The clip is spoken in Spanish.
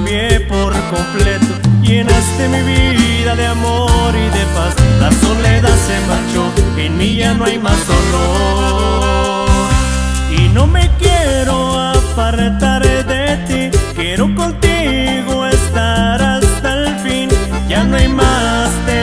cambié por completo. Llenaste mi vida de amor y de paz. La soledad se marchó, en mí ya no hay más dolor. Y no me quiero apartar de ti, quiero contigo estar hasta el fin. Ya no hay más